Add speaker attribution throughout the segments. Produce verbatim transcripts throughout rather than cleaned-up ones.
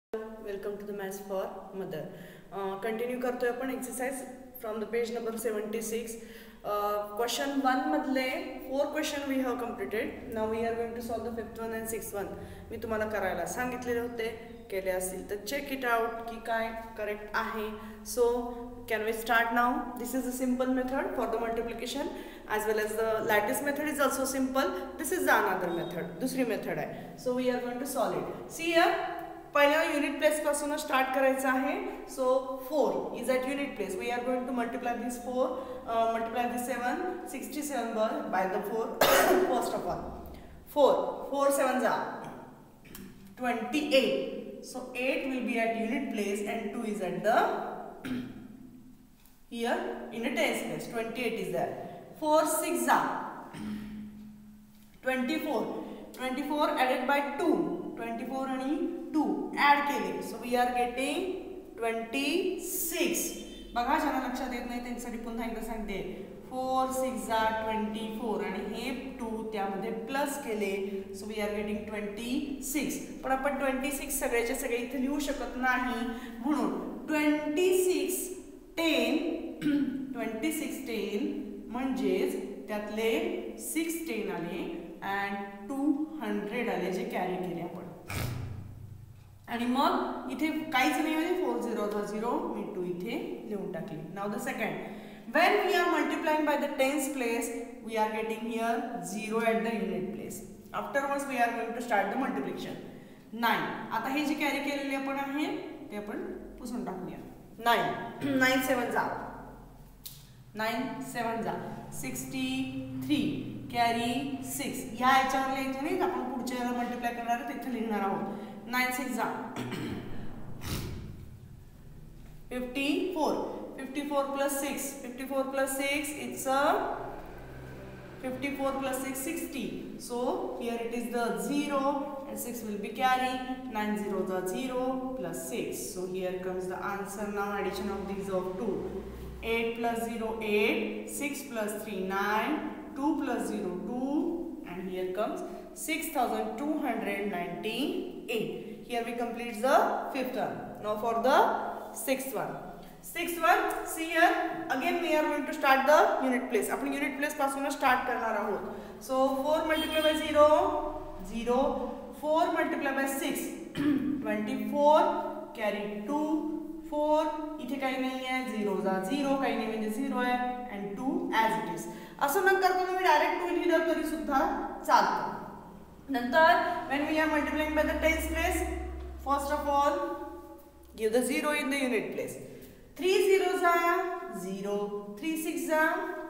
Speaker 1: Welcome to the maths for mother. Continue करतोय आपण exercise from the page number seventy six. Question one मधले four question we have completed. Now we are going to solve the fifth one and six one. मी तुम्हाला करायला सांगितलेले होते, केले असतील तर चेक इट आउट की काय करेक्ट आहे. So can we start now. This is a simple method for the multiplication as well as the lattice method is also simple. This is the another method, दुसरी method आहे. So we are going to solve it. See here, पहिल्या unit place पासून start करायचं आहे. So four is at unit place. We are going to multiply this four, multiply this seven, sixty seven by the four. First of all four, four seven जा twenty eight. So eight will be at unit place and two is at the here in a tens place. twenty-eight is there. four six जा twenty-four. twenty-four added by two. twenty-four आणि two add केले. So we are getting twenty-six. बघा ज्यांना लक्षात येत नाही त्यांच्यासाठी पुन्हा एकदा सांगते. four six जा twenty-four आणि हे two त्यामध्ये प्लस केले. So we are getting twenty-six. पण आपण twenty-six सगळ्याचे सगळे इथे लिहू शकत नाही, म्हणून twenty-six ten twenty-six ten म्हणजेच त्यातले सिक्स टेन आले अँड टू हंड्रेड आले जे कॅरी केले आपण. आणि मग इथे काहीच नाही म्हणजे फोर झिरो झिरो मी टू इथे लिहून टाकले. Now the second, when we are multiplying by the tens place we are getting here zero at the unit place. Afterwards we are going to start the multiplication. Nine, आता हे जे carry केलेले आपण आहे ते आपण पुसून टाकूया. नाईन, नाईन सेवन जा नाईन सेवन जा सिक्स्टी थ्री कॅरी सिक्स. ह्या याच्यावर लिहायचं नाही, आपण पुढच्या याला मल्टिप्लाय करणार आहोत तिथे लिहिणार आहोत. नाईन सिक्स जा fifty four. Fifty four plus six, fifty four plus six it's a fifty four plus six sixty. So here it is the zero and six will be carry. nine zero the zero plus six. So here comes the answer now. Addition of these of two. eight plus zero eight. six plus three nine. two plus zero two. And here comes six thousand two hundred ninety-eight. Here we complete the fifth one. Now for the sixth one. Sixth one, see here again we are going to start the unit place. आपण unit place पासून start करणार आहोत. So four multiplied by zero zero. four multiplied by six twenty-four. carry two. four इथे काही नाही आहे, zero जा zero, काही नाही म्हणजे zero आहे and two as it is. असं न करता तुम्ही डायरेक्ट टू लिहिलं तरी सुद्धा चालतं. नंतर when we are multiplying by the tens place, first of all give the zero in the unit place. three zeros are zero, three six जा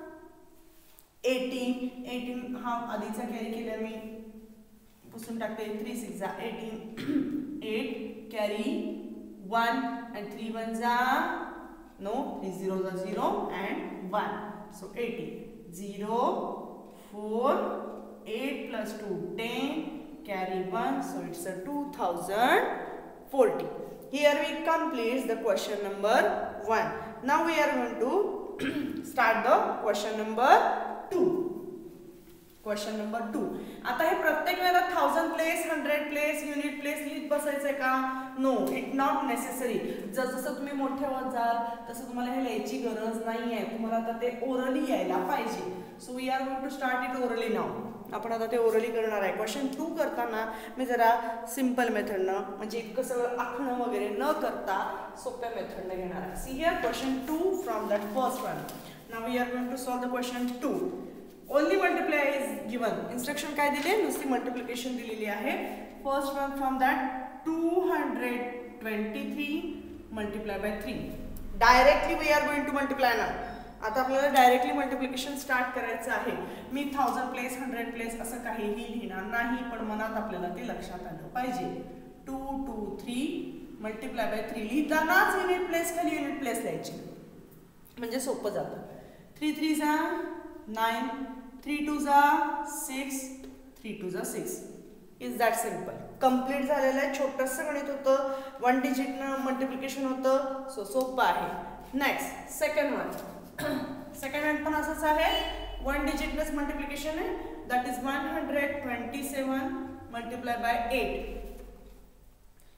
Speaker 1: eighteen. eighteen हा आधीचा कॅरी केला मी पुसून टाकते. three six जा eighteen. eight carry one and three one जा no, three zero जा zero and one. So eighty. zero four eight plus two ten carry one, so it's a two thousand forty. Here we complete the question number one. Now we are going to start the question number two. Question number two. आता हे प्रत्येक वेळेला thousand place, hundred place, unit place लिहित बसायचंय का? No, it not necessary. जसं तुम्ही मोठे होत जाल तसं तुम्हाला हे लिहायची गरज नाही आहे. तुम्हाला आता ते ओरली यायला पाहिजे. So we are going to start it orally now. आपण आता ते ओरली करणार आहे. क्वेश्चन टू करताना मी जरा सिम्पल मेथडनं म्हणजे कसं आखणं वगैरे न करता सोप्या मेथडनं घेणार आहे. See here question two from that first one. Now we are going to solve the question two. Only multiply is given. Instruction काय दिले? नुसती मल्टिप्लिकेशन दिलेली आहे. First one from that two hundred twenty three multiply by three. Directly we are going to multiply ना. आता आपल्याला directly multiplication start करायचं आहे. मी थाउजंड प्लेस, हंड्रेड प्लेस असं काहीही लिहिणार नाही, पण मनात आपल्याला ते लक्षात आलं पाहिजे. Two two three multiply by three लिहितानाच युनिट प्लेस खाली युनिट प्लेस लिहायची म्हणजे सोपं जातं. थ्री थ्री जा नाईन. थ्री टू जा सिक्स. थ्री टू जा six. Is that simple. Complete झालेलं आहे. छोटंसं गणित होतं, वन डिजिटनं मल्टिप्लिकेशन होतं. सो सोपं आहे. Next second one. Second one पण असंच आहे. वन डिजिटनेच मल्टिप्लिकेशन आहे. That is one hundred twenty seven multiply by eight.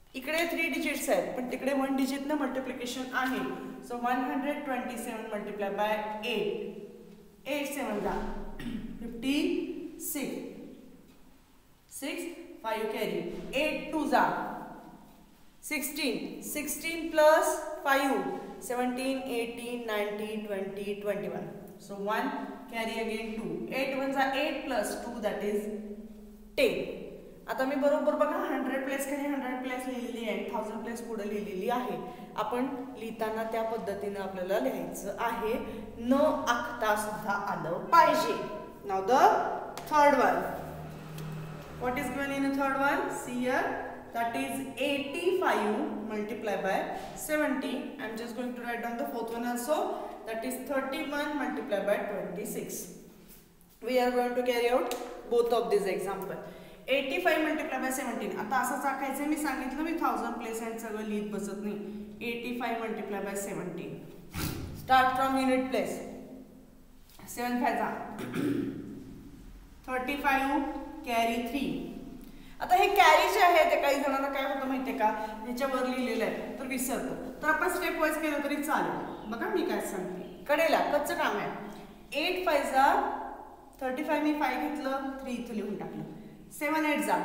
Speaker 1: इकडे थ्री डिजिट्स आहेत पण तिकडे वन डिजिट न मल्टिप्लिकेशन आहे. So one hundred twenty seven multiply by eight. Eight seven जा fifty six. Six five carry. Eight two जा sixteen. Sixteen plus five seventeen eighteen nineteen twenty twenty one. So one carry again to. Eight one जा eight plus two that is ten. आता मी बरोबर बघा hundred place खाली hundred place लिहिलेली आहे, thousand place पुढे लिहिलेली आहे. आपण लिहिताना त्या पद्धतीने आपल्याला लिहायचं आहे, न आखता सुद्धा आलं पाहिजे. Now the third one. What is given in the third one? See here, that is eighty-five multiplied by seventy. I am just going to write down the fourth one also, that is thirty-one multiplied by twenty-six. We are going to carry out both of these example. eighty-five multiplied by seventeen. आता असंच आखायचं. मी सांगितलं मी thousand place आणि सगळं लिहित बसत नाही. eighty-five multiplied by seventeen. Start from unit place. seven five जा thirty-five carry three. आता हे कॅरी जे आहे ते काही जणांना काय होतं माहितीये का, ह्याच्यावर लिहिलेलं आहे तर विसरतो. तर आपण स्टेप वाईज केलं तरी चालेल. बघा मी काय सांगते, कडेला कच्चं काम आहे. एट फाय जा थर्टी फाय, मी फाय घेतलं, थ्री इथं लिहून टाकलं. सेवन एट जा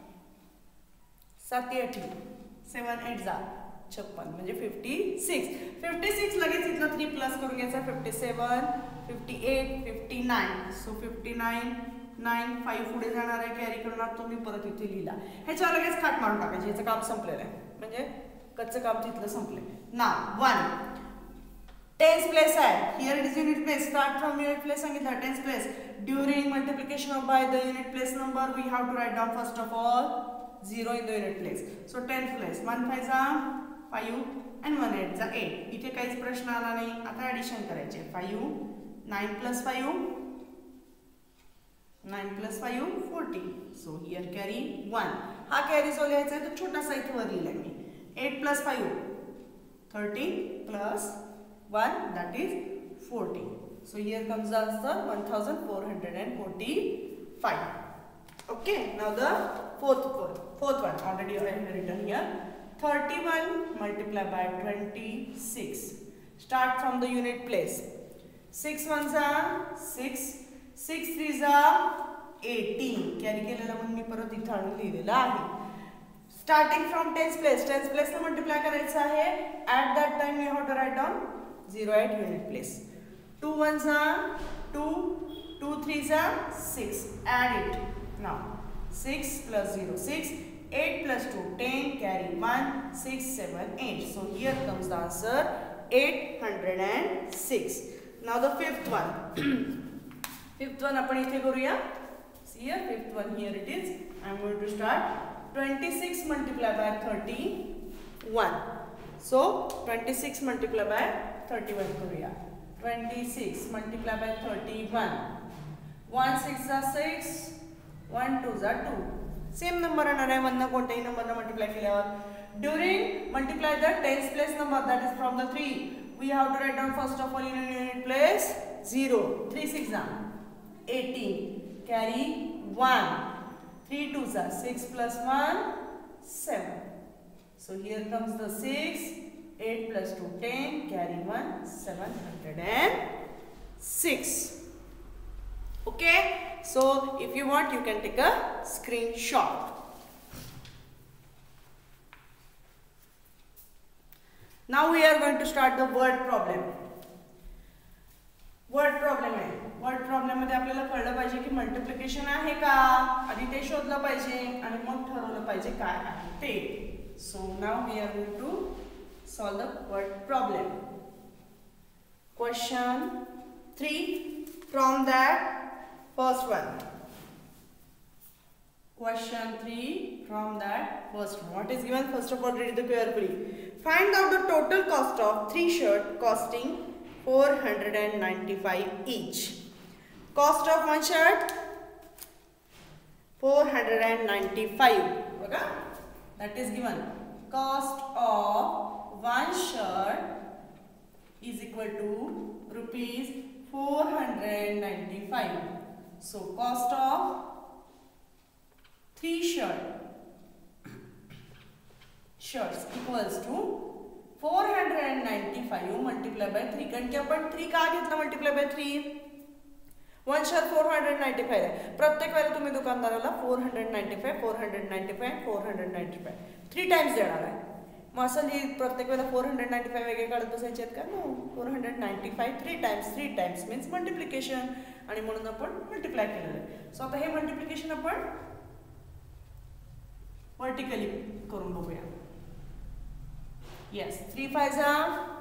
Speaker 1: साती अठी. सेवन एट जा छप्पन म्हणजे फिफ्टी सिक्स. फिफ्टी सिक्स लगेच इथलं थ्री प्लस करून घ्यायचं. Fifty seven fifty eight fifty nine. So fifty nine nine five पुढे जाणार आहे, कॅरी करणार तुम्ही, परत इथे लिहिला. ह्याच्यावर लगेच खाट मारून टाकायचे. ह्याचं काम संपलेलं आहे, म्हणजे कच्चं काम तिथलं संपलंय. ना वन टेन्स प्लेस आहे. Here it is unit place. Start from unit place सांगितलं. Tens place during multiplication of by the unit place number we have to write down first of all zero in the unit place. So tenth place one five जा five and one eight जा eight. इथे काहीच प्रश्न आला नाही. आता addition करायचे. Five nine plus five nine plus five forty. So here carry one. हा कैरी जो लिहायचा आहे तो छोटासा इथे वर लिहिलाय मी. Eight plus five thirteen plus one that is forty. So here comes the answer one thousand four hundred and forty five. Okay, now the fourth fourth fourth one already I have written here. thirty-one multiplied by twenty-six. Start from the unit place. six ones are six. Six three जा eighteen. Carry केलेला म्हणून मी परत इथं आणून लिहिलेलं आहे. Starting from tens place. टेन्स प्लेसला मल्टिप्लाय करायचं आहे. At that time you have to write down zero at unit place. Two one जा टू, टू थ्री जा six. Add it. Now six plus zero six. Eight plus two ten. Carry one six seven eight. So here comes the answer eight hundred and six. Now the fifth one. Fifth one आपण इथे करूया. See here fifth one. Here it is. I am going to start. twenty-six multiplied by thirty-one. So twenty-six multiplied by thirty-one करूया. twenty-six multiplied by thirty-one. one six जा six. one two जा two. Same number येणार आहे. One कोणत्याही नंबरला multiply केल्यावर. During multiply the tens place number that is from the three. We have to write down first of all in unit place zero. Three six जा eighteen. Carry one. three twos are six plus one seven. So here comes the six. eight plus two ten. Carry one seven hundred six. Okay. So if you want you can take a screenshot. Now we are going to start the word problem. Word problem आहे. Word problem मध्ये आपल्याला कळलं पाहिजे की multiplication आहे का, आधी ते शोधलं पाहिजे आणि मग ठरवलं पाहिजे काय आहे ते. So now we are going to solve the word problem. Question three from that first one. Question three from that first one. What is given? First of all, read it carefully. Find out the total cost of three shirts costing four hundred ninety-five each. Cost of one shirt four hundred ninety-five. Okay? That is given. Cost of one shirt is equal to rupees four hundred ninety-five. So cost of three shirt shirts equals to four hundred ninety five multiply by three. कारण की आपण three का घेतला multiply by three? One shirt four hundred ninety five आहे. प्रत्येक वेळेला तुम्ही दुकानदाराला four hundred ninety five four hundred ninety five four hundred ninety five three times देणार आहे. मग असं प्रत्येक वेळेला फोर हंड्रेड नाइन्टी फाइव वेगळे काढत बसायचे आहेत का? No. Four hundred ninety five three times three times means multiplication आणि म्हणून आपण मल्टिप्लाय केलेलं आहे. सो आता हे मल्टिप्लिकेशन आपण वर्टिकली करून बघूया. येस. थ्री फाइव जा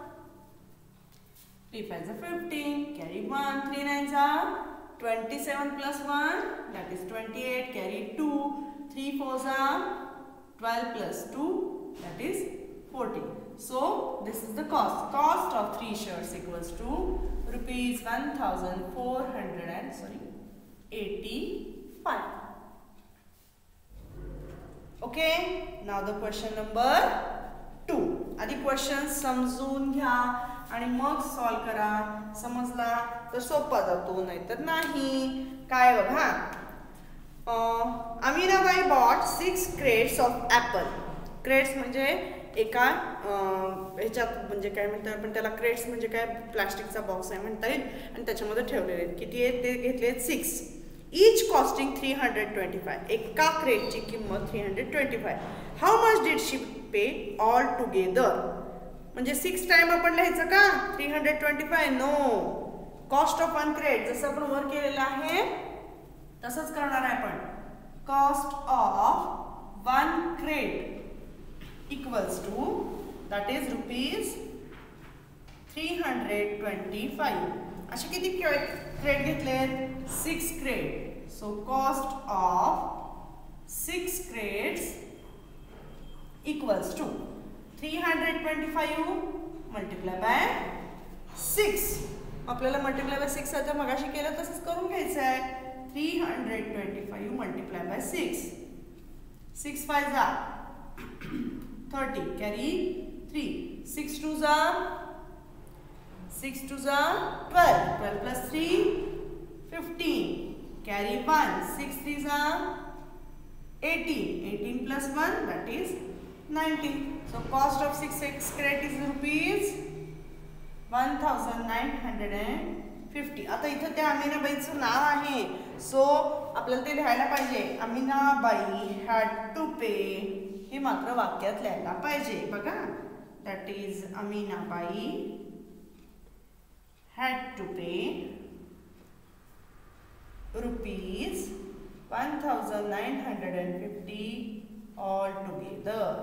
Speaker 1: थ्री फाइव जा fifteen carry one. Three nine जा twenty seven plus one that is twenty eight carry two. three fours are twelve plus two that is fourteen. So this is the cost. Cost of three shirts equals to rupees one thousand four hundred and sorry eighty-five. Okay. Now the question number two. आधी question समजून घ्या आणि मग solve करा. समजला तर सोपा जातो, नाहीतर नाही. काय बघा, Aminabai bought six crates of apple. Crates म्हणजे एका ह्याच्यात म्हणजे काय म्हणतात आपण त्याला, क्रेट्स म्हणजे काय, प्लास्टिकचा बॉक्स आहे म्हणता येईल आणि त्याच्यामध्ये ठेवलेले आहेत. किती आहेत ते घेतले आहेत? Six. Each costing three hundred twenty five. एका क्रेटची किंमत three hundred twenty five. How much did she pay all together? म्हणजे सिक्स टाइम आपण लिहायचं का three hundred twenty five? No. Cost of one crate जसं आपण वर केलेलं आहे तसंच करणार आहे आपण. Cost of one crate equals to that is rupees three hundred twenty five. असे किती क्रेट घेतलेत? Six crate. So cost of six crates equals to three hundred twenty five multiply by six. आपल्याला मल्टिप्लाय बाय सिक्स आता मगाशी केलं तसंच करून घ्यायचं आहे. Three hundred twenty five multiply by six. Six five जा thirty carry three. Six two जा सिक्स टू जा twelve. Twelve plus three fifteen carry one. Six three जा eighteen. Eighteen plus one that is nineteen. So cost of six six crate is rupees one thousand nine hundred fifty. आता इथं त्या अमीनाबाईचं नाव आहे, सो आपल्याला ते लिहायला पाहिजे. अमीनाबाई हॅड टू पे हे मात्र वाक्यात लिहायला पाहिजे. बघा, that is Aminabai had to pay rupees one thousand nine hundred and fifty all together.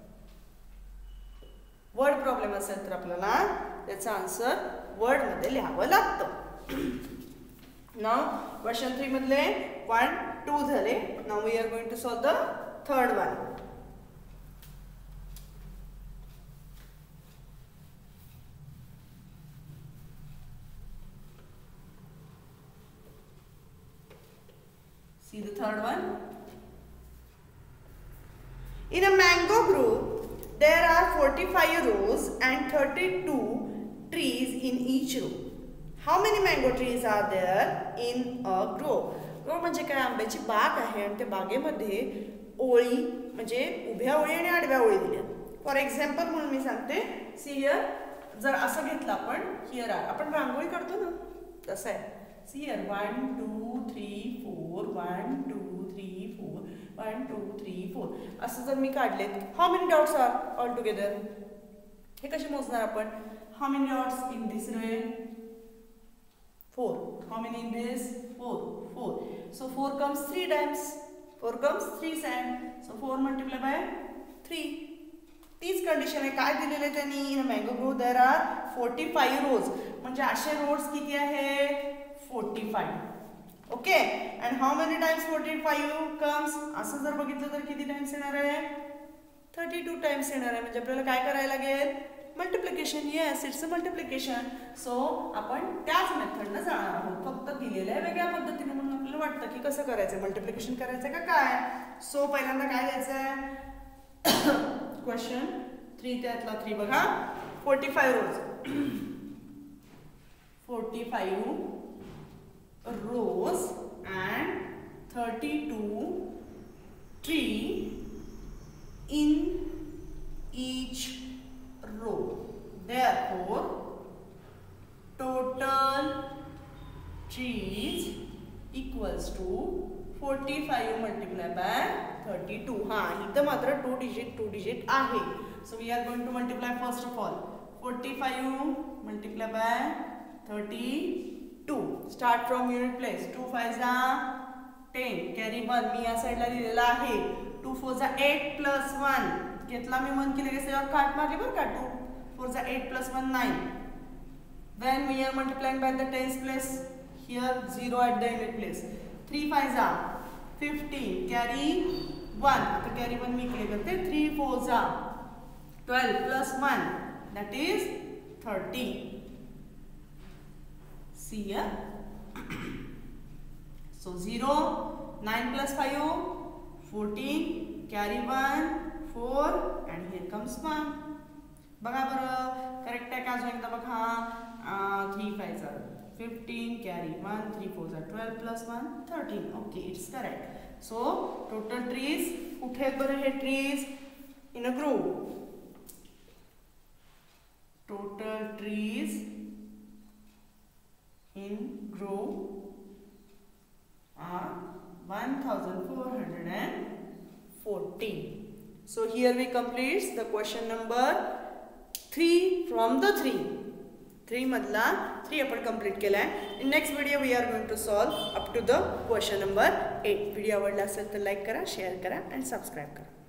Speaker 1: Word problem असेल तर आपल्याला त्याचा आन्सर वर्ड मध्ये लिहावं लागतं. नाव क्वेश्चन थ्री मधले वन टू झाले. Now we are going to solve the third one. See the third one. In a mango group, there are forty-five rows and thirty-two trees in each row. How many mango trees are there in a row? row म्हणजे काय? आंब्याची बाग आहे आणि त्या बागेमध्ये ओळी म्हणजे उभ्या ओळी आणि आडव्या ओळी दिल्या. फॉर एक्झाम्पल म्हणून मी सांगते. सी हियर, जर असं घेतलं आपण, हियर आर, आपण रांगोळी काढतो ना तसं आहे. See here one two three four one two three four one two three four असं जर मी काढलेत, how many dots are all together? हे कसे मोजणार आपण? How many dots in this row? Four. How many in this? Four. Four. So four comes three times. Four comes three times. So four multiply by three. तीच condition आहे. काय दिलेले त्यांनी? In mango grove there are forty five rows. म्हणजे असे रोड्स किती आहे? Forty five. Okay. And how many times forty five comes? असं जर बघितलं तर किती टाइम्स येणार आहे? थर्टी टू टाइम्स येणार आहे. म्हणजे आपल्याला काय करायला लागेल? Multiplication. Yes, it's a multiplication. So आपण त्याच मेथडनं जाणार आहोत, फक्त दिलेल्या वेगळ्या पद्धतीने. म्हणून आपल्याला वाटतं की कसं करायचं, मल्टिप्लिकेशन करायचं का काय. सो पहिल्यांदा काय द्यायचं आहे? क्वेश्चन थ्री त्यातला थ्री बघा. Forty five rows. Forty five rows and thirty-two tree in each row. Therefore, total trees equals to forty-five multiplied by thirty-two. हाँ, इथं मात्र two digit two digit आहे. So we are going to multiply first of all. forty-five multiplied by thirty-two. Start from unit place. two fives are ten. Carry one. मी या साइडला लिहिलेला आहे. two fours are eight plus one. घेतला मी one की लगेच यावर काट मारली बरं का. two fours are eight plus one nine. When we are multiplying by the tens place, here zero at the unit place. three fives are fifteen. Carry one. आता carry one मी इकडे करते. three fours are twelve plus one. That is thirty. See here. So zero, nine plus five, fourteen. Carry one, four, and here comes one. बघा बरं correct आहे का? अजून एकदा बघा. three fives are fifteen. Carry one. three fours are twelve plus one, thirteen. Okay, it's correct. So total trees. कुठे आहेत बरं हे trees? In a group. Total trees in group are one thousand four hundred fourteen. So here we complete the question number three from the three. three madla three आपण complete केलाय. In next video we are going to solve up to the question number eight. Video आवडला असेल तर like करा, share करा and subscribe करा.